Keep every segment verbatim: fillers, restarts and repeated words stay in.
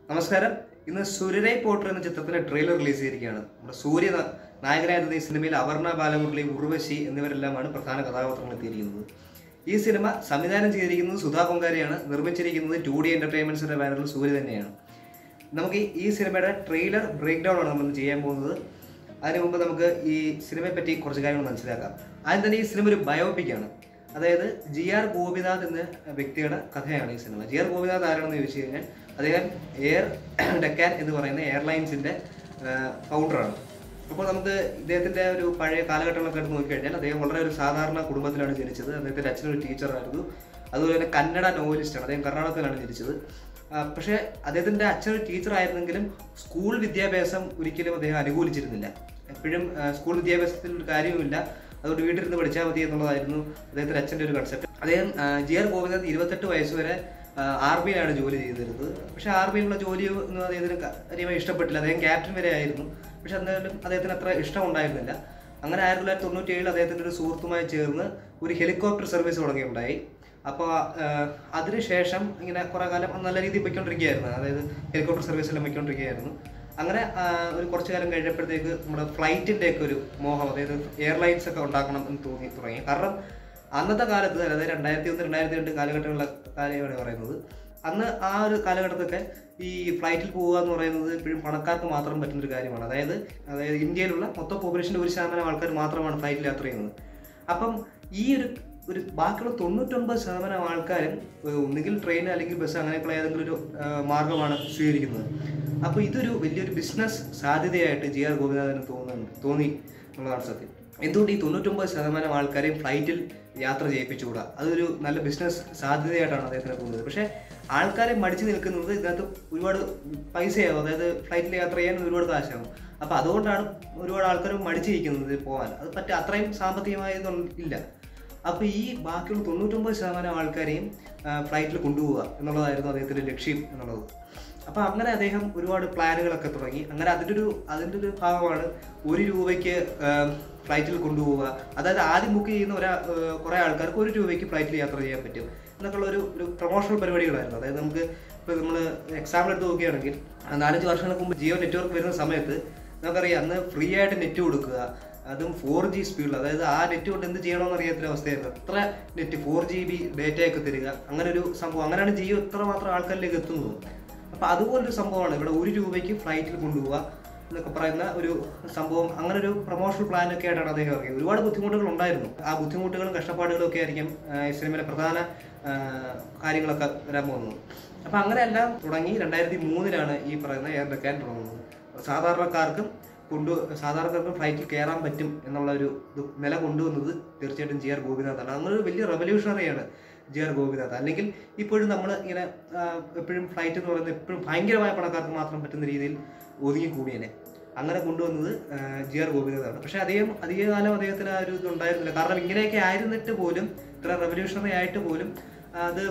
നമസ്കാരം. ഇന്ന് സൂര്യരൈ പോട്ടർ എന്ന ചിത്രത്തിന്റെ ട്രെയിലർ റിലീസ് ചെയ്തിരിക്കുകയാണ്. നമ്മുടെ സൂര്യ നായകനായിരുന്ന ഈ സിനിമയിൽ അപർണ ബാലമുരളി, ഉർവശി എന്നിവരെല്ലാമാണ് പ്രധാന കഥാപാത്രങ്ങൾ എത്തിയിരിക്കുന്നത്. ഈ സിനിമ സംവിധാനം ചെയ്തിരിക്കുന്നത് സുധാ പൊങ്കാരയാണ്. നിർമ്മിച്ചിരിക്കുന്നത് ടു ഡി എന്റർടൈൻമെന്റ്സിന്റെ ബാനറിൽ സൂര്യ തന്നെയാണ്. നമുക്ക് ഈ സിനിമയുടെ ട്രെയിലർ ബ്രേക്ക് ഡൗൺ ആണ് നമ്മൾ ചെയ്യാൻ പോകുന്നത്. അതിനു മുമ്പ് നമുക്ക് ഈ സിനിമയെ പറ്റി കുറച്ച് കാര്യങ്ങൾ മനസ്സിലാക്കാം. ആദ്യം തന്നെ ഈ സിനിമ ഒരു ബയോപിക്കാണ്. അതായത് ജി ആർ ഗോപിനാഥ് എന്ന വ്യക്തിയുടെ കഥയാണ് ഈ സിനിമ. ജി ആർ ഗോപിനാഥ് ആരാണെന്ന് ചോദിച്ചു കഴിഞ്ഞാൽ അദ്ദേഹം എയർ ഡെക്കാൻ എന്ന് പറയുന്ന എയർലൈൻസിൻ്റെ ഫൗണ്ടറാണ്. അപ്പോൾ നമുക്ക് ഇദ്ദേഹത്തിൻ്റെ ഒരു പഴയ കാലഘട്ടങ്ങളൊക്കെ എടുത്ത് നോക്കിക്കഴിഞ്ഞാൽ അദ്ദേഹം വളരെ ഒരു സാധാരണ കുടുംബത്തിലാണ് ജനിച്ചത്. അദ്ദേഹത്തിൻ്റെ അച്ഛനൊരു ടീച്ചറായിരുന്നു. അതുപോലെ തന്നെ കന്നഡ നോവലിസ്റ്റാണ്. അദ്ദേഹം കർണാടകത്തിലാണ് ജനിച്ചത്. പക്ഷേ അദ്ദേഹത്തിൻ്റെ അച്ഛനൊരു ടീച്ചറായിരുന്നെങ്കിലും സ്കൂൾ വിദ്യാഭ്യാസം ഒരിക്കലും അദ്ദേഹം അനുകൂലിച്ചിരുന്നില്ല. എപ്പോഴും സ്കൂൾ വിദ്യാഭ്യാസത്തിൽ ഒരു കാര്യവുമില്ല, അതുകൊണ്ട് വീട്ടിലിരുന്ന് പഠിച്ചാൽ മതി എന്നുള്ളതായിരുന്നു അദ്ദേഹത്തിൻ്റെ അച്ഛൻ്റെ ഒരു കൺസെപ്റ്റ്. അദ്ദേഹം ജി ആർ ഗോപിനാഥ് ഇരുപത്തെട്ട് വയസ്സ് വരെ ആർ ബിയിലാണ് ജോലി ചെയ്തിരുന്നത്. പക്ഷേ ആർ ബിയിലുള്ള ജോലി ഒന്നും അദ്ദേഹത്തിന് കാര്യമായി ഇഷ്ടപ്പെട്ടില്ല. അദ്ദേഹം ക്യാപ്റ്റൻ വരെ ആയിരുന്നു. പക്ഷെ എന്തായാലും അദ്ദേഹത്തിന് അത്ര ഇഷ്ടം ഉണ്ടായിരുന്നില്ല. അങ്ങനെ ആയിരത്തി തൊള്ളായിരത്തി തൊണ്ണൂറ്റി ഏഴിൽ അദ്ദേഹത്തിൻ്റെ ഒരു സുഹൃത്തുമായി ചേർന്ന് ഒരു ഹെലികോപ്റ്റർ സർവീസ് തുടങ്ങിയിട്ടുണ്ടായി. അപ്പോൾ അതിനുശേഷം ഇങ്ങനെ കുറേ കാലം നല്ല രീതിയിൽ പൊയ്ക്കൊണ്ടിരിക്കുകയായിരുന്നു. അതായത് ഹെലികോപ്റ്റർ സർവീസെല്ലാം പൊയ്ക്കൊണ്ടിരിക്കുകയായിരുന്നു. അങ്ങനെ ഒരു കുറച്ചു കാലം കഴിഞ്ഞപ്പോഴത്തേക്ക് നമ്മുടെ ഫ്ലൈറ്റിൻ്റെയൊക്കെ ഒരു മോഹം, അതായത് എയർലൈൻസ് ഒക്കെ ഉണ്ടാക്കണം എന്ന് തോന്നി തുടങ്ങി. കാരണം അന്നത്തെ കാലത്ത്, അതായത് രണ്ടായിരത്തി ഒന്ന് രണ്ടായിരത്തി രണ്ട് കാലഘട്ടങ്ങളിലെ കാര്യമാണ് പറയുന്നത്. അന്ന് ആ ഒരു കാലഘട്ടത്തൊക്കെ ഈ ഫ്ലൈറ്റിൽ പോവുക എന്ന് പറയുന്നത് ഇപ്പോഴും പണക്കാർക്ക് മാത്രം പറ്റുന്നൊരു കാര്യമാണ്. അതായത് അതായത് ഇന്ത്യയിലുള്ള മൊത്തം പോപ്പുലേഷൻ്റെ ഒരു ശതമാനം ആൾക്കാർ മാത്രമാണ് ഫ്ലൈറ്റിൽ യാത്ര ചെയ്യുന്നത്. അപ്പം ഈ ഒരു ഒരു ബാക്കിയുള്ള തൊണ്ണൂറ്റൊമ്പത് ശതമാനം ആൾക്കാരും ഒന്നുകിൽ ട്രെയിൻ അല്ലെങ്കിൽ ബസ് അങ്ങനെയൊക്കെയുള്ള ഏതെങ്കിലും ഒരു മാർഗമാണ് സ്വീകരിക്കുന്നത്. അപ്പോൾ ഇതൊരു വലിയൊരു ബിസിനസ് സാധ്യതയായിട്ട് ജി ആർ ഗോപിനാഥന് തോന്നുന്നുണ്ട് തോന്നി എന്നുള്ളതാണ് സത്യം. എന്തുകൊണ്ട് ഈ തൊണ്ണൂറ്റൊമ്പത് ശതമാനം ആൾക്കാരെയും ഫ്ലൈറ്റിൽ യാത്ര ചെയ്യിപ്പിച്ചുകൂടാ? അതൊരു നല്ല ബിസിനസ് സാധ്യതയായിട്ടാണ് അദ്ദേഹത്തിന് തോന്നുന്നത്. പക്ഷേ ആൾക്കാരെ മടിച്ചു നിൽക്കുന്നത് ഇതിനകത്ത് ഒരുപാട് പൈസയാകും. അതായത് ഫ്ലൈറ്റിൽ യാത്ര ചെയ്യാൻ ഒരുപാട് കാശാകും. അപ്പോൾ അതുകൊണ്ടാണ് ഒരുപാട് ആൾക്കാർ മടിച്ചിരിക്കുന്നത് പോകാൻ. അത് പറ്റ അത്രയും സാമ്പത്തികമായതൊന്നും ഇല്ല. അപ്പോൾ ഈ ബാക്കിയുള്ള തൊണ്ണൂറ്റൊമ്പത് ശതമാനം ആൾക്കാരെയും ഫ്ലൈറ്റിൽ കൊണ്ടുപോവുക എന്നുള്ളതായിരുന്നു അദ്ദേഹത്തിൻ്റെ ലക്ഷ്യം എന്നുള്ളത്. അപ്പോൾ അങ്ങനെ അദ്ദേഹം ഒരുപാട് പ്ലാനുകളൊക്കെ തുടങ്ങി. അങ്ങനെ അതിൻ്റെ ഒരു അതിൻ്റെ ഒരു ഭാഗമാണ് ഒരു രൂപയ്ക്ക് ഫ്ലൈറ്റിൽ കൊണ്ടുപോവുക. അതായത് ആദ്യം ബുക്ക് ചെയ്യുന്ന ഒരാ കുറേ ആൾക്കാർക്ക് ഒരു രൂപയ്ക്ക് ഫ്ലൈറ്റിൽ യാത്ര ചെയ്യാൻ പറ്റും എന്നൊക്കെയുള്ള ഒരു ഒരു പ്രൊമോഷണൽ പരിപാടികളായിരുന്നു. അതായത് നമുക്ക് ഇപ്പോൾ നമ്മൾ എക്സാമ്പിൾ എടുത്ത് നോക്കുകയാണെങ്കിൽ നാലഞ്ച് വർഷങ്ങൾക്ക് മുമ്പ് ജിയോ നെറ്റ്വർക്ക് വരുന്ന സമയത്ത് നമുക്കറിയാം, അന്ന് ഫ്രീ ആയിട്ട് നെറ്റ് കൊടുക്കുക, അതും ഫോർ ജി സ്പീഡിൽ. അതായത് ആ നെറ്റ് കൊണ്ട് എന്ത് ചെയ്യണമെന്ന് അറിയാത്തൊരു അവസ്ഥയായിരുന്നു. അത്ര നെറ്റ് ഫോർ ജി ബി ഡേറ്റയൊക്കെ തരിക, അങ്ങനെ ഒരു സംഭവം. അങ്ങനെയാണ് ജിയോ ഇത്ര മാത്രം ആൾക്കാരിലേക്ക് എത്തുന്നത്. അപ്പോൾ അതുപോലൊരു സംഭവമാണ് ഇവിടെ ഒരു രൂപയ്ക്ക് ഫ്ലൈറ്റിൽ കൊണ്ടുപോവുക എന്നൊക്കെ പറയുന്ന ഒരു സംഭവം. അങ്ങനെ ഒരു പ്രൊമോഷണൽ പ്ലാനൊക്കെ ആയിട്ടാണ് അദ്ദേഹം ഇറങ്ങിയത്. ഒരുപാട് ബുദ്ധിമുട്ടുകൾ ഉണ്ടായിരുന്നു. ആ ബുദ്ധിമുട്ടുകളും കഷ്ടപ്പാടുകളും ഒക്കെ ആയിരിക്കും ഈ സിനിമയിലെ പ്രധാന കാര്യങ്ങളൊക്കെ വരാൻ പോകുന്നത്. അപ്പോൾ അങ്ങനെയെല്ലാം തുടങ്ങി രണ്ടായിരത്തി മൂന്നിലാണ് ഈ പറയുന്ന എയർ ഡെക്കാൻ തുടങ്ങുന്നത്. സാധാരണക്കാർക്കും കൊണ്ടു സാധാരണക്കാർക്കും ഫ്ലൈറ്റിൽ കയറാൻ പറ്റും എന്നുള്ള ഒരു ഇത് നില കൊണ്ടുവന്നത് തീർച്ചയായിട്ടും ജി ആർ ഗോപിനാഥാണ്. അങ്ങനെ ഒരു വലിയ റെവല്യൂഷണറിയാണ് ജി ആർ ഗോപിനാഥ്. അല്ലെങ്കിൽ ഇപ്പോഴും നമ്മൾ ഇങ്ങനെ എപ്പോഴും ഫ്ലൈറ്റ് എന്ന് പറയുന്നത് എപ്പോഴും ഭയങ്കരമായ പണക്കാർക്ക് മാത്രം പറ്റുന്ന രീതിയിൽ ഒതുങ്ങിക്കൂടിയനെ അങ്ങനെ കൊണ്ടുവന്നത് ജി ആർ ഗോപിനാഥാണ്. പക്ഷേ അദ്ദേഹം അധികകാലം അദ്ദേഹത്തിന് ആ ഒരു ഇത് ഉണ്ടായിരുന്നില്ല. കാരണം ഇങ്ങനെയൊക്കെ ആയിരുന്നിട്ട് പോലും, ഇത്ര റെവല്യൂഷണറി ആയിട്ട് പോലും അത്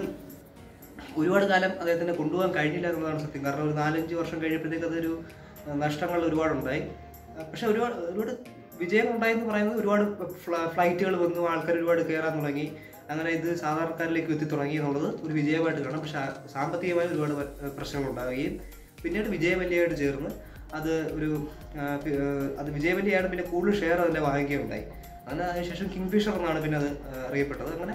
ഒരുപാട് കാലം അദ്ദേഹത്തിന് കൊണ്ടുപോകാൻ കഴിഞ്ഞില്ല എന്നുള്ളതാണ് സത്യം. കാരണം ഒരു നാലഞ്ച് വർഷം കഴിഞ്ഞപ്പോഴത്തേക്ക് അതൊരു നഷ്ടങ്ങൾ ഒരുപാടുണ്ടായി. പക്ഷെ ഒരുപാട് ഒരുപാട് വിജയം ഉണ്ടായെന്ന് പറയുന്നത് ഒരുപാട് ഫ്ലൈറ്റുകൾ വന്നു, ആൾക്കാർ ഒരുപാട് കയറാൻ തുടങ്ങി. അങ്ങനെ ഇത് സാധാരണക്കാരിലേക്ക് എത്തി തുടങ്ങി എന്നുള്ളത് ഒരു വിജയമായിട്ട് കാണാം. പക്ഷെ സാമ്പത്തികമായി ഒരുപാട് പ്രശ്നങ്ങൾ ഉണ്ടാവുകയും പിന്നീട് വിജയമല്യയായിട്ട് ചേർന്ന് അത് ഒരു അത് വിജയമല്യയാണ് പിന്നെ കൂടുതൽ ഷെയർ അതിൻ്റെ വാങ്ങിക്കുകയുണ്ടായി. അങ്ങനെ അതിനുശേഷം കിങ്ഫിഷർ എന്നാണ് പിന്നെ അത് അറിയപ്പെട്ടത്. അങ്ങനെ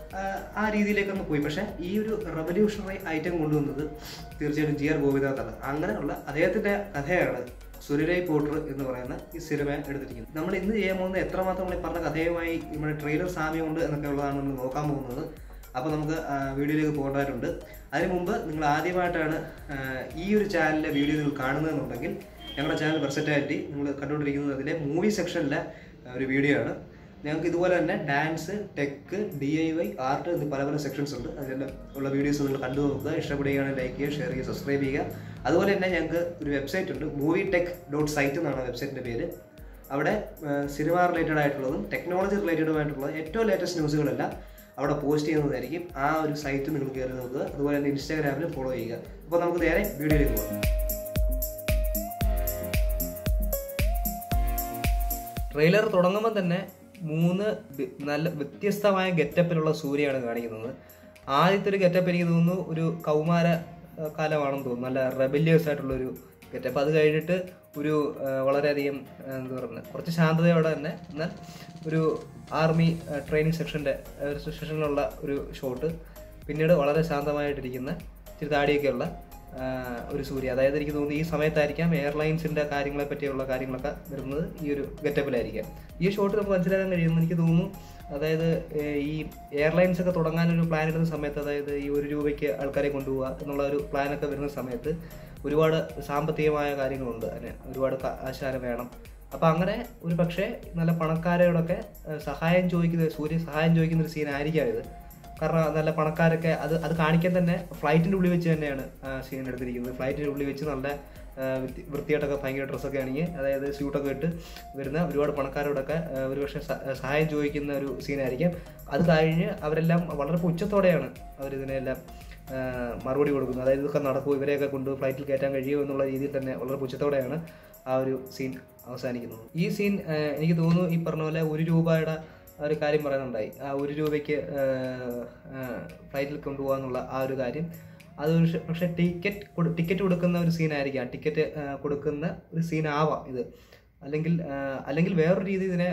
ആ രീതിയിലേക്കൊന്ന് പോയി. പക്ഷേ ഈ ഒരു റെവല്യൂഷണറി ഐറ്റം കൊണ്ടുവന്നത് തീർച്ചയായിട്ടും ജി ആർ ഗോപിനാഥാണ്. അങ്ങനെയുള്ള അദ്ദേഹത്തിൻ്റെ കഥയാണ് സൂര്യരൈ പോട്ടർ എന്ന് പറയുന്ന ഈ സിനിമ എടുത്തിരിക്കുന്നത്. നമ്മൾ ഇന്ന് ചെയ്യാൻ പോകുന്നത് എത്രമാത്രം നമ്മൾ ഈ പറഞ്ഞ കഥയുമായി നമ്മുടെ ട്രെയിലർ സാമ്യമുണ്ട് എന്നൊക്കെ ഉള്ളതാണ് നമ്മൾ നോക്കാൻ പോകുന്നത്. അപ്പോൾ നമുക്ക് വീഡിയോയിലേക്ക് പോകേണ്ടതായിട്ടുണ്ട്. അതിന് മുമ്പ് നിങ്ങൾ ആദ്യമായിട്ടാണ് ഈ ഒരു ചാനലിലെ വീഡിയോ നിങ്ങൾ കാണുന്നതെന്നുണ്ടെങ്കിൽ ഞങ്ങളുടെ ചാനൽ വെർസറ്റാലിറ്റി നിങ്ങൾ കണ്ടുകൊണ്ടിരിക്കുന്നത് അതിലെ മൂവി സെക്ഷനിലെ ഒരു വീഡിയോ ആണ്. ഞങ്ങൾക്ക് ഇതുപോലെ തന്നെ dance, tech, D I Y, art എന്നീ പല പല സെക്ഷൻസ് ഉണ്ട്. അതിൻ്റെ ഉള്ള വീഡിയോസ് നിങ്ങൾ കണ്ടു നോക്കുക. ഇഷ്ടപ്പെടുകയാണെങ്കിൽ ലൈക്ക് ചെയ്യുക, ഷെയർ ചെയ്യുക, സബ്സ്ക്രൈബ് ചെയ്യുക. അതുപോലെ തന്നെ ഞങ്ങൾക്ക് ഒരു വെബ്സൈറ്റ് ഉണ്ട്, മൂവി ടെക് ഡോട്ട് സൈറ്റ് എന്നാണ് വെബ്സൈറ്റിൻ്റെ പേര്. അവിടെ സിനിമ റിലേറ്റഡ് ആയിട്ടുള്ളതും ടെക്നോളജി റിലേറ്റഡുമായിട്ടുള്ള ഏറ്റവും ലേറ്റസ്റ്റ് ന്യൂസുകളെല്ലാം അവിടെ പോസ്റ്റ് ചെയ്യുന്നതായിരിക്കും. ആ ഒരു സൈറ്റ് നിങ്ങൾ കയറി നോക്കുക. അതുപോലെ തന്നെ ഇൻസ്റ്റാഗ്രാമിൽ ഫോളോ ചെയ്യുക. അപ്പോൾ നമുക്ക് നേരെ വീഡിയോയിലേക്ക് പോകാം. ട്രെയിലർ തുടങ്ങുമ്പോൾ തന്നെ മൂന്ന് നല്ല വ്യത്യസ്തമായ ഗെറ്റപ്പിലുള്ള സൂര്യയാണ് കാണിക്കുന്നത്. ആദ്യത്തെ ഒരു ഗെറ്റപ്പ് എനിക്ക് തോന്നുന്നു ഒരു കൗമാര കാലമാണെന്ന് തോന്നുന്നു. നല്ല റെബല്ലിയസ് ആയിട്ടുള്ളൊരു ഗെറ്റ്. അപ്പോൾ അത് കഴിഞ്ഞിട്ട് ഒരു വളരെയധികം എന്താ പറയുന്നത് കുറച്ച് ശാന്തതയോടെ തന്നെ എന്നാൽ ഒരു ആർമി ട്രെയിനിങ് സെക്ഷൻ്റെ സെക്ഷനിലുള്ള ഒരു ഷോട്ട്. പിന്നീട് വളരെ ശാന്തമായിട്ടിരിക്കുന്ന ഇച്ചിരി താടിയൊക്കെയുള്ള ഒരു സൂര്യ. അതായത് എനിക്ക് തോന്നുന്നു ഈ സമയത്തായിരിക്കാം എയർലൈൻസിൻ്റെ കാര്യങ്ങളെ പറ്റിയുള്ള കാര്യങ്ങളൊക്കെ വരുന്നത് ഈ ഒരു ഗെറ്റപ്പിലായിരിക്കാം. ഈ ഷോട്ട് നമുക്ക് മനസ്സിലാക്കാൻ കഴിയുമെന്ന് എനിക്ക് തോന്നുന്നു. അതായത് ഈ എയർലൈൻസ് ഒക്കെ തുടങ്ങാനൊരു പ്ലാൻ ഇടുന്ന സമയത്ത്, അതായത് ഈ ഒരു രൂപയ്ക്ക് ആൾക്കാരെ കൊണ്ടുപോകുക എന്നുള്ള ഒരു പ്ലാനൊക്കെ വരുന്ന സമയത്ത് ഒരുപാട് സാമ്പത്തികമായ കാര്യങ്ങളുണ്ട്, അതിന് ഒരുപാട് ആശാനം വേണം. അപ്പം അങ്ങനെ ഒരു പക്ഷേ നല്ല പണക്കാരോടൊക്കെ സഹായം ചോദിക്കുന്ന സൂര്യ സഹായം ചോദിക്കുന്ന ഒരു സീനായിരിക്കാം ഇത്. കാരണം നല്ല പണക്കാരൊക്കെ അത് അത് കാണിക്കാൻ തന്നെ ഫ്ലൈറ്റിൻ്റെ ഉള്ളിൽ വെച്ച് തന്നെയാണ് സീൻ എടുത്തിരിക്കുന്നത്. ഫ്ലൈറ്റിൻ്റെ ഉള്ളിൽ വെച്ച് നല്ല വൃത്തിയായിട്ടൊക്കെ ഭയങ്കര ഡ്രസ്സൊക്കെ ആണെങ്കിൽ, അതായത് സ്യൂട്ടൊക്കെ ഇട്ട് വരുന്ന ഒരുപാട് പണക്കാരോടൊക്കെ ഒരു പക്ഷേ സഹായം ചോദിക്കുന്ന ഒരു സീനായിരിക്കാം. അത് കഴിഞ്ഞ് അവരെല്ലാം വളരെ പുച്ഛത്തോടെയാണ് അവരിതിനെല്ലാം മറുപടി കൊടുക്കുന്നത്. അതായത് ഇതൊക്കെ നടക്കുമോ, ഇവരെയൊക്കെ കൊണ്ട് ഫ്ലൈറ്റിൽ കയറ്റാൻ കഴിയുമോ എന്നുള്ള രീതിയിൽ തന്നെ വളരെ പുച്ഛത്തോടെയാണ് ആ ഒരു സീൻ അവസാനിക്കുന്നത്. ഈ സീൻ എനിക്ക് തോന്നുന്നു ഈ പറഞ്ഞ പോലെ ഒരു രൂപയുടെ ഒരു കാര്യം പറയാനുണ്ടായി. ആ ഒരു രൂപയ്ക്ക് ഫ്ലൈറ്റിൽ കൊണ്ടുപോകാന്നുള്ള ആ ഒരു കാര്യം, അത് പക്ഷേ ടിക്കറ്റ് ടിക്കറ്റ് കൊടുക്കുന്ന ഒരു സീനായിരിക്കാം, ടിക്കറ്റ് കൊടുക്കുന്ന ഒരു സീനാവാം ഇത്. അല്ലെങ്കിൽ അല്ലെങ്കിൽ വേറൊരു രീതി ഇതിനെ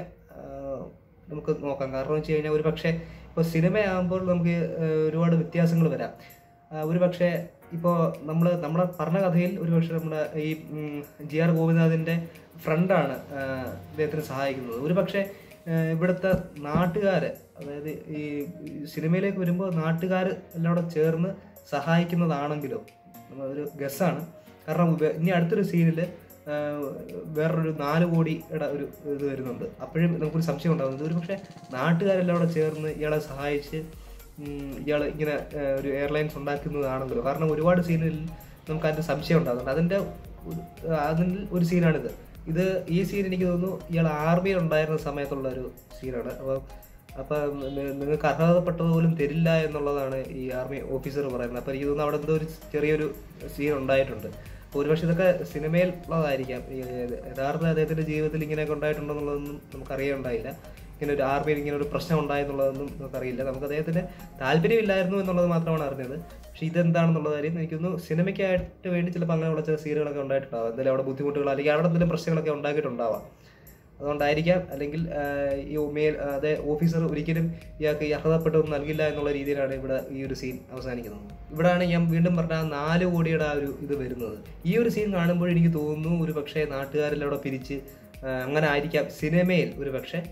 നമുക്ക് നോക്കാം. കാരണം വെച്ച് കഴിഞ്ഞാൽ ഒരു പക്ഷേ ഇപ്പോൾ സിനിമയാകുമ്പോൾ നമുക്ക് ഒരുപാട് വ്യത്യാസങ്ങൾ വരാം. ഒരു പക്ഷേ ഇപ്പോൾ നമ്മൾ നമ്മളെ പറഞ്ഞ കഥയിൽ ഒരു പക്ഷേ നമ്മുടെ ഈ ജി ആർ ഗോപിനാഥിൻ്റെ ഫ്രണ്ടാണ് അദ്ദേഹത്തിന് സഹായിക്കുന്നത്. ഒരു പക്ഷേ ഇവിടുത്തെ നാട്ടുകാർ, അതായത് ഈ സിനിമയിലേക്ക് വരുമ്പോൾ നാട്ടുകാർ എല്ലാം കൂടെ ചേർന്ന് സഹായിക്കുന്നതാണെങ്കിലോ ഒരു ഗസ്സാണ്. കാരണം ഇനി അടുത്തൊരു സീനിൽ വേറൊരു നാല് കോടിയുടെ ഒരു ഇത് വരുന്നുണ്ട്. അപ്പോഴും നമുക്കൊരു സംശയം ഉണ്ടാകുന്നത് ഒരു പക്ഷേ നാട്ടുകാരെല്ലാം കൂടെ ചേർന്ന് ഇയാളെ സഹായിച്ച് ഇയാൾ ഇങ്ങനെ ഒരു എയർലൈൻസ് ഉണ്ടാക്കുന്നതാണെങ്കിലോ. കാരണം ഒരുപാട് സീനിൽ നമുക്ക് അതിൻ്റെ സംശയം ഉണ്ടാകുന്നുണ്ട്. അതിൻ്റെ അതിൽ ഒരു സീനാണിത്. ഇത് ഈ സീൻ എനിക്ക് തോന്നുന്നു ഇയാൾ ആർമിയിൽ ഉണ്ടായിരുന്ന സമയത്തുള്ള ഒരു സീനാണ്. അപ്പം അപ്പം നിങ്ങൾക്ക് അർഹതപ്പെട്ടത് പോലും തരില്ല എന്നുള്ളതാണ് ഈ ആർമി ഓഫീസർ പറയുന്നത്. അപ്പോൾ എനിക്ക് തോന്നുന്നു അവിടെ എന്തോ ഒരു ചെറിയൊരു സീൻ ഉണ്ടായിട്ടുണ്ട്. അപ്പോൾ ഒരുപക്ഷെ ഇതൊക്കെ സിനിമയിൽ ഉള്ളതായിരിക്കാം. യഥാർത്ഥ അദ്ദേഹത്തിൻ്റെ ജീവിതത്തിൽ ഇങ്ങനെയൊക്കെ ഉണ്ടായിട്ടുണ്ടെന്നുള്ളതൊന്നും നമുക്കറിയാനുണ്ടായില്ല. ഇങ്ങനെ ഒരു ആർമിയിൽ ഇങ്ങനെ ഒരു പ്രശ്നം ഉണ്ടായെന്നുള്ളതൊന്നും നമുക്കറിയില്ല. നമുക്ക് അദ്ദേഹത്തിന് താല്പര്യമില്ലായിരുന്നു എന്നുള്ളത് മാത്രമാണ് അറിഞ്ഞത്. പക്ഷേ ഇതെന്താണെന്നുള്ള കാര്യം എനിക്കൊന്ന് സിനിമയ്ക്കായിട്ട് വേണ്ടി ചിലപ്പോൾ അങ്ങനെയുള്ള ചില സീനുകളൊക്കെ ഉണ്ടായിട്ടുണ്ടാവാം. എന്തെങ്കിലും അവിടെ ബുദ്ധിമുട്ടുകൾ അല്ലെങ്കിൽ അവിടെ എന്തെങ്കിലും പ്രശ്നങ്ങളൊക്കെ ഉണ്ടാക്കിയിട്ടുണ്ടാവാം. അതുകൊണ്ടായിരിക്കാം. അല്ലെങ്കിൽ ഈ മേൽ അതേ ഓഫീസർ ഒരിക്കലും ഇയാൾക്ക് ഈ അർഹതപ്പെട്ടതൊന്നും നൽകില്ല എന്നുള്ള രീതിയിലാണ് ഇവിടെ ഈ ഒരു സീൻ അവസാനിക്കുന്നത്. ഇവിടെയാണ് ഞാൻ വീണ്ടും പറഞ്ഞ നാല് കോടിയുടെ ആ ഒരു ഇത് വരുന്നത്. ഈ ഒരു സീൻ കാണുമ്പോൾ എനിക്ക് തോന്നുന്നു ഒരു പക്ഷേ നാട്ടുകാരെല്ലാം അവിടെ പിരിച്ച് അങ്ങനെ ആയിരിക്കാം സിനിമയിൽ ഒരു പക്ഷേ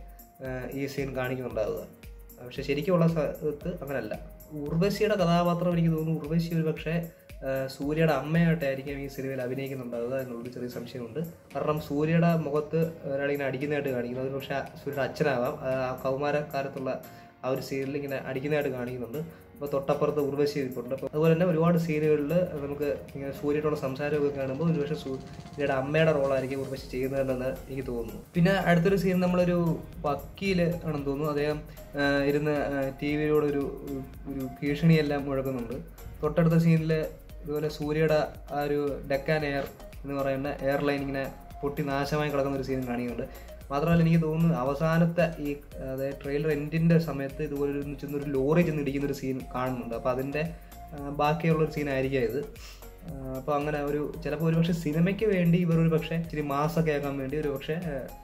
ഈ സീൻ കാണിക്കുന്നുണ്ടാവുക. പക്ഷെ ശരിക്കുമുള്ള സ്ഥലത്ത് അങ്ങനല്ല. ഉർവശിയുടെ കഥാപാത്രം എനിക്ക് തോന്നുന്നു ഉർവശി ഒരു പക്ഷേ സൂര്യയുടെ അമ്മയായിട്ടായിരിക്കും ഈ സിനിമയിൽ അഭിനയിക്കുന്നുണ്ടാവുക എന്നുള്ളൊരു ചെറിയ സംശയമുണ്ട്. കാരണം സൂര്യയുടെ മുഖത്ത് ഒരാളിങ്ങനെ അടിക്കുന്നതായിട്ട് കാണിക്കുന്നത് ഒരു പക്ഷേ സൂര്യയുടെ അച്ഛനാവാം. കൗമാരക്കാലത്തുള്ള ആ ഒരു സീനിൽ ഇങ്ങനെ അടിക്കുന്നതായിട്ട് കാണിക്കുന്നുണ്ട്. അപ്പോൾ തൊട്ടപ്പുറത്ത് ഉർവശി ഇരിപ്പുണ്ട്. അപ്പോൾ അതുപോലെ തന്നെ ഒരുപാട് സീനുകളിൽ നമുക്ക് ഇങ്ങനെ സൂര്യയോടുള്ള സംസാരമൊക്കെ കാണുമ്പോൾ ഒരുപക്ഷെ സൂര്യയുടെ അമ്മയുടെ റോളായിരിക്കും ഉർവശി ചെയ്യുന്നതെന്ന് എനിക്ക് തോന്നുന്നു. പിന്നെ അടുത്തൊരു സീൻ നമ്മളൊരു വക്കീൽ ആണെന്ന് തോന്നുന്നു. അദ്ദേഹം ഇരുന്ന് ടി വിയിലൂടെ ഒരു ഒരു ഭീഷണിയെല്ലാം മുഴക്കുന്നുണ്ട്. തൊട്ടടുത്ത സീനിൽ ഇതുപോലെ സൂര്യയുടെ ആ ഒരു ഡെക്കാൻ എയർ എന്ന് പറയുന്ന എയർലൈൻ ഇങ്ങനെ പൊട്ടി നാശമായി കിടക്കുന്ന ഒരു സീൻ കാണിക്കുന്നുണ്ട്. മാത്രമല്ല എനിക്ക് തോന്നുന്നു അവസാനത്തെ ഈ അതായത് ട്രെയിലർ എൻഡിൻ്റെ സമയത്ത് ഇതുപോലെ ഒരു ചെന്നൊരു ലോറി ചെന്ന് ഇടിക്കുന്നൊരു സീൻ കാണുന്നുണ്ട്. അപ്പോൾ അതിൻ്റെ ബാക്കിയുള്ളൊരു സീനായിരിക്കാം ഇത്. അപ്പോൾ അങ്ങനെ ഒരു ചിലപ്പോൾ ഒരു പക്ഷേ സിനിമയ്ക്ക് വേണ്ടി ഇവർ ഒരു പക്ഷേ ഇച്ചിരി മാസൊക്കെ ആക്കാൻ വേണ്ടി ഒരു പക്ഷേ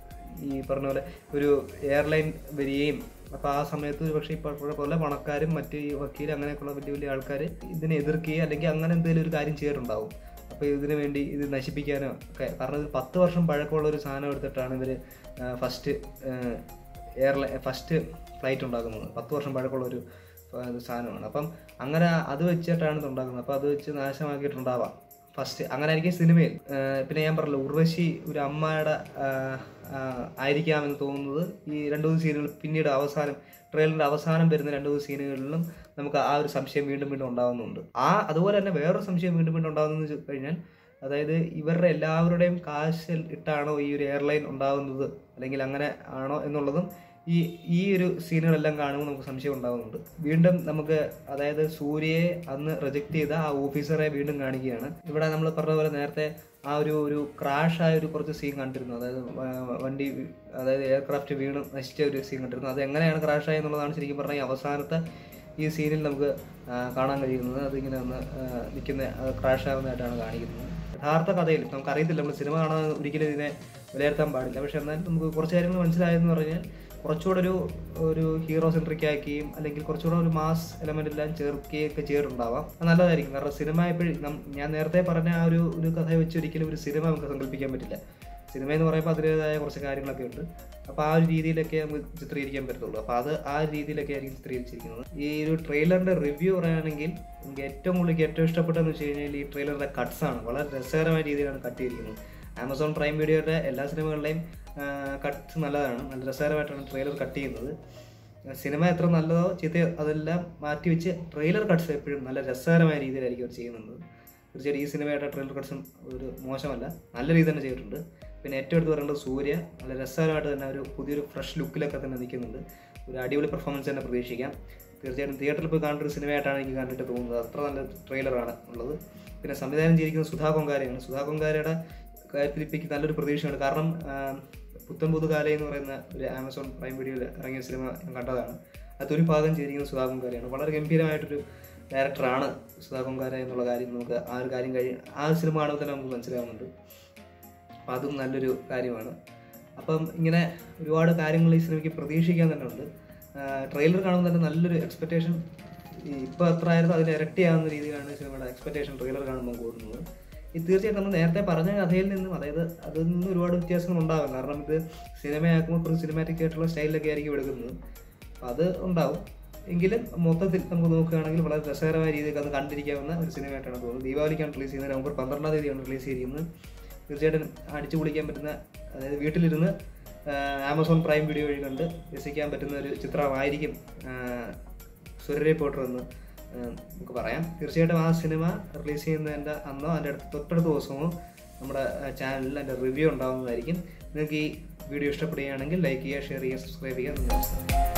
ഈ പറഞ്ഞ പോലെ ഒരു എയർലൈൻ വരികയും അപ്പോൾ ആ സമയത്ത് ഒരു പക്ഷേ ഇപ്പോൾ പോലെ പണക്കാരും മറ്റ് ഈ വക്കീൽ അങ്ങനെയൊക്കെയുള്ള വലിയ വലിയ ആൾക്കാർ ഇതിനെ എതിർക്കുകയും അല്ലെങ്കിൽ അങ്ങനെ എന്തെങ്കിലും ഒരു കാര്യം ചെയ്തിട്ടുണ്ടാവും. അപ്പോൾ ഇതിനു വേണ്ടി ഇത് നശിപ്പിക്കാനോ ഒക്കെ. കാരണം ഇത് പത്ത് വർഷം പഴക്കമുള്ള ഒരു സാധനം എടുത്തിട്ടാണ് ഇവർ ഫസ്റ്റ് എയർലൈൻ ഫസ്റ്റ് ഫ്ലൈറ്റ് ഉണ്ടാക്കുന്നത്. പത്ത് വർഷം പഴക്കമുള്ള ഒരു സാധനമാണ്. അപ്പം അങ്ങനെ അത് വെച്ചിട്ടാണ് ഇത് ഉണ്ടാക്കുന്നത്. അപ്പോൾ അത് വെച്ച് നാശമാക്കിയിട്ടുണ്ടാവാം ഫസ്റ്റ്. അങ്ങനെ ആയിരിക്കും സിനിമയിൽ. പിന്നെ ഞാൻ പറഞ്ഞല്ലോ ഉർവശി ഒരു അമ്മയുടെ ആയിരിക്കാമെന്ന് തോന്നുന്നത് ഈ രണ്ടു മൂന്ന് സീനുകൾ പിന്നീട് അവസാനം ട്രെയിലറിൻ്റെ അവസാനം വരുന്ന രണ്ടു മൂന്ന് സീനുകളിലും നമുക്ക് ആ ഒരു സംശയം വീണ്ടും വീണ്ടും ഉണ്ടാകുന്നുണ്ട്. ആ അതുപോലെ തന്നെ വേറൊരു സംശയം വീണ്ടും വീണ്ടും ഉണ്ടാകുന്നതെന്ന് വെച്ച് കഴിഞ്ഞാൽ അതായത് ഇവരുടെ എല്ലാവരുടെയും കാശ് ഇട്ടാണോ ഈ ഒരു എയർലൈൻ ഉണ്ടാകുന്നത് അല്ലെങ്കിൽ അങ്ങനെ ആണോ എന്നുള്ളതും ഈ ഈ ഒരു സീനുകളെല്ലാം കാണുമ്പോൾ നമുക്ക് സംശയം ഉണ്ടാകുന്നുണ്ട്. വീണ്ടും നമുക്ക് അതായത് സൂര്യയെ അന്ന് റിജക്റ്റ് ചെയ്ത ആ ഓഫീസറെ വീണ്ടും കാണിക്കുകയാണ്. ഇവിടെ നമ്മൾ പറഞ്ഞ പോലെ നേരത്തെ ആ ഒരു ഒരു ക്രാഷ് ആയ ഒരു കുറച്ച് സീൻ കണ്ടിരുന്നു. അതായത് വണ്ടി അതായത് എയർക്രാഫ്റ്റ് വീണ് നശിച്ച ഒരു സീൻ കണ്ടിരുന്നു. അത് എങ്ങനെയാണ് ക്രാഷ് ആയെന്നുള്ളതാണ് ശരിക്കും പറഞ്ഞാൽ ഈ അവസാനത്തെ ഈ സീനിൽ നമുക്ക് കാണാൻ കഴിയുന്നത് അതിങ്ങനെ ഒന്ന് നിൽക്കുന്ന ക്രാഷ് ആവുന്നതായിട്ടാണ് കാണിക്കുന്നത്. യഥാർത്ഥ കഥയിൽ നമുക്കറിയത്തില്ല, നമ്മൾ സിനിമ കാണാൻ ഒരിക്കലും ഇതിനെ വിലയിരുത്താൻ പാടില്ല. പക്ഷേ എന്നാലും നമുക്ക് കുറച്ച് കാര്യങ്ങൾ മനസ്സിലായെന്ന് പറഞ്ഞാൽ കുറച്ചുകൂടെ ഒരു ഒരു ഹീറോ സെൻട്രിക് ആക്കുകയും അല്ലെങ്കിൽ കുറച്ചുകൂടെ ഒരു മാസ് എലമെൻ്റ് എല്ലാം ചേർക്കുകയൊക്കെ ചെയ്തിട്ടുണ്ടാവാം. അത് നല്ലതായിരിക്കും. കാരണം സിനിമ എപ്പോഴും ഞാൻ നേരത്തെ പറഞ്ഞ ആ ഒരു ഒരു കഥ വെച്ച് ഒരിക്കലും ഒരു സിനിമ നമുക്ക് സങ്കല്പിക്കാൻ പറ്റില്ല. സിനിമ എന്ന് പറയുമ്പോൾ അതിൻ്റേതായ കുറച്ച് കാര്യങ്ങളൊക്കെ ഉണ്ട്. അപ്പോൾ ആ ഒരു രീതിയിലൊക്കെ നമുക്ക് ചിത്രീകരിക്കാൻ പറ്റത്തുള്ളൂ. അപ്പോൾ അത് ആ രീതിയിലൊക്കെ ആയിരിക്കും ചിത്രീകരിച്ചിരിക്കുന്നത്. ഈ ഒരു ട്രെയിലറിൻ്റെ റിവ്യൂ പറയുകയാണെങ്കിൽ എനിക്ക് ഏറ്റവും കൂടുതൽ ഏറ്റവും ഇഷ്ടപ്പെട്ടതെന്ന് വെച്ച് കഴിഞ്ഞാൽ ഈ ട്രെയിലറിൻ്റെ കട്ട്സാണ്. വളരെ രസകരമായ രീതിയിലാണ് കട്ട് ചെയ്തിരിക്കുന്നത്. ആമസോൺ പ്രൈം വീഡിയോയുടെ എല്ലാ സിനിമകളുടെയും കട്ട്സ് നല്ലതാണ്, നല്ല രസകരമായിട്ടാണ് ട്രെയിലർ കട്ട് ചെയ്യുന്നത്. സിനിമ എത്ര നല്ലതോ ചീത്തയോ അതെല്ലാം മാറ്റി വെച്ച് ട്രെയിലർ കട്ട്സ് എപ്പോഴും നല്ല രസകരമായ രീതിയിലായിരിക്കും അവർ ചെയ്യുന്നത്. തീർച്ചയായിട്ടും ഈ സിനിമയായിട്ട് ട്രെയിലർ കട്ട്സും ഒരു മോശമല്ല, നല്ല രീതിയിൽ തന്നെ ചെയ്തിട്ടുണ്ട്. പിന്നെ ഏറ്റവും എടുത്ത് പറയേണ്ടത് സൂര്യ നല്ല രസകരമായിട്ട് തന്നെ ഒരു പുതിയൊരു ഫ്രഷ് ലുക്കിലൊക്കെ തന്നെ നിൽക്കുന്നുണ്ട്. ഒരു അടിപൊളി പെർഫോമൻസ് തന്നെ പ്രതീക്ഷിക്കാം. തീർച്ചയായിട്ടും തിയേറ്ററിൽ പോയി കാണേണ്ട ഒരു സിനിമയായിട്ടാണ് എനിക്ക് കണ്ടിട്ട് തോന്നുന്നത്. അത്ര നല്ല ട്രെയിലറാണ് ഉള്ളത്. പിന്നെ സംവിധാനം ചെയ്തിരിക്കുന്നത് സുധാ കൊങ്കാരയാണ്. സുധാ കൊങ്കാരയുടെ കാര്യത്തിൽ ഇപ്പോൾ എനിക്ക് നല്ലൊരു പ്രതീക്ഷയുണ്ട്. കാരണം പുത്തൻ പുതുകാല എന്ന് പറയുന്ന ഒരു ആമസോൺ പ്രൈം വീഡിയോയിൽ ഇറങ്ങിയ സിനിമ ഞാൻ കണ്ടതാണ്. അതൊരു ഭാഗം ചെയ്തിരിക്കുന്നത് സുധാ കൊങ്കാരയാണ്. വളരെ ഗംഭീരമായിട്ടൊരു ഡയറക്ടറാണ് സുധാ കൊങ്കാര എന്നുള്ള കാര്യം നമുക്ക് ആ ഒരു കാര്യം കഴിയും ആ സിനിമ കാണുമ്പോൾ തന്നെ നമുക്ക് മനസ്സിലാവുന്നുണ്ട്. അപ്പം അതും നല്ലൊരു കാര്യമാണ്. അപ്പം ഇങ്ങനെ ഒരുപാട് കാര്യങ്ങൾ ഈ സിനിമയ്ക്ക് പ്രതീക്ഷിക്കാൻ തന്നെ ഉണ്ട്. ട്രെയിലർ കാണുമ്പോൾ തന്നെ നല്ലൊരു എക്സ്പെക്റ്റേഷൻ ഇപ്പോൾ എത്ര ആയിരുന്നു അതിന് ഇരട്ടിയാവുന്ന രീതിയിലാണ് സിനിമയുടെ എക്സ്പെക്റ്റേഷൻ ട്രെയിലർ കാണുമ്പോൾ കൂടുന്നത്. ഇത് തീർച്ചയായിട്ടും നമ്മൾ നേരത്തെ പറഞ്ഞ കഥയിൽ നിന്നും അതായത് അതിൽ നിന്ന് ഒരുപാട് വ്യത്യാസങ്ങൾ ഉണ്ടാകും. കാരണം ഇത് സിനിമയാക്കുമ്പോൾ കുറച്ച് സിനിമാറ്റിക് ആയിട്ടുള്ള സ്റ്റൈലിലൊക്കെ ആയിരിക്കും എടുക്കുന്നത്. അപ്പം അത് ഉണ്ടാവും. എങ്കിലും മൊത്തത്തിൽ നമുക്ക് നോക്കുകയാണെങ്കിൽ വളരെ രസകരമായ രീതിയിൽ അത് കണ്ടിരിക്കാവുന്ന ഒരു സിനിമയായിട്ടാണ് തോന്നുന്നത്. ദീപാവലിക്കാണ് റിലീസ് ചെയ്യുന്നത്. നവംബർ പന്ത്രണ്ടാം തീയതിയാണ് റിലീസ് ചെയ്യുന്നത്. തീർച്ചയായിട്ടും അടിച്ചു പൊളിക്കാൻ പറ്റുന്ന, അതായത് വീട്ടിലിരുന്ന് ആമസോൺ പ്രൈം വീഡിയോ വഴി കണ്ട് രസിക്കാൻ പറ്റുന്ന ഒരു ചിത്രമായിരിക്കും സൂര്യരെ പോട്ടർ എന്ന് നമുക്ക് പറയാം. തീർച്ചയായിട്ടും ആ സിനിമ റിലീസ് ചെയ്യുന്നതിൻ്റെ അന്നോ അതിൻ്റെ അടുത്ത് തൊട്ടടുത്ത ദിവസമോ നമ്മുടെ ചാനലിൽ അതിൻ്റെ റിവ്യൂ ഉണ്ടാകുന്നതായിരിക്കും. നിങ്ങൾക്ക് ഈ വീഡിയോ ഇഷ്ടപ്പെടുകയാണെങ്കിൽ ലൈക്ക് ചെയ്യുക, ഷെയർ ചെയ്യുക, സബ്സ്ക്രൈബ് ചെയ്യുക. നമസ്കാരം.